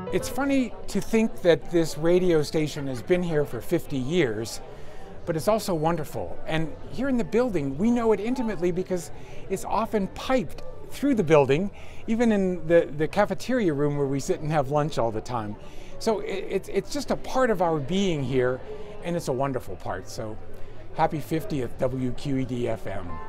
It's funny to think that this radio station has been here for 50 years, but it's also wonderful. And here in the building, we know it intimately because it's often piped through the building, even in the cafeteria room where we sit and have lunch all the time. So it's just a part of our being here, and it's a wonderful part. So happy 50th WQED FM.